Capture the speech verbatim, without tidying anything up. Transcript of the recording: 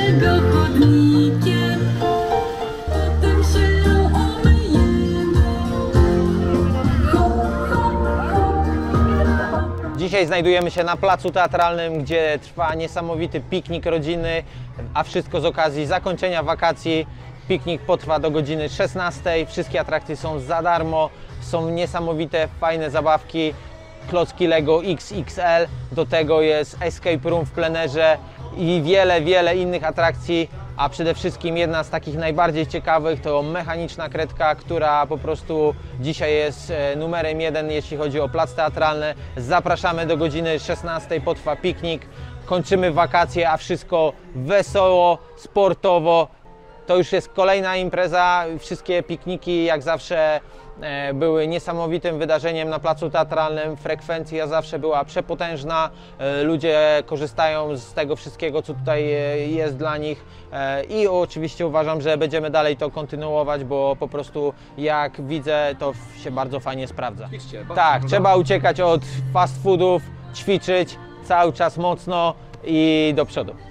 jego chodnikiem, potem się umyjemy. Hop, hop, hop. Dzisiaj znajdujemy się na placu teatralnym, gdzie trwa niesamowity piknik rodzinny, a wszystko z okazji zakończenia wakacji. Piknik potrwa do godziny szesnastej. Wszystkie atrakcje są za darmo. Są niesamowite, fajne zabawki. Klocki Lego X X L. Do tego jest escape room w plenerze i wiele, wiele innych atrakcji. A przede wszystkim jedna z takich najbardziej ciekawych to mechaniczna kredka, która po prostu dzisiaj jest numerem jeden, jeśli chodzi o plac teatralny. Zapraszamy do godziny szesnastej. Potrwa piknik. Kończymy wakacje, a wszystko wesoło, sportowo. To już jest kolejna impreza. Wszystkie pikniki jak zawsze były niesamowitym wydarzeniem na placu teatralnym. Frekwencja zawsze była przepotężna. Ludzie korzystają z tego wszystkiego, co tutaj jest dla nich. I oczywiście uważam, że będziemy dalej to kontynuować, bo po prostu jak widzę, to się bardzo fajnie sprawdza. Tak, trzeba uciekać od fast foodów, ćwiczyć cały czas mocno i do przodu.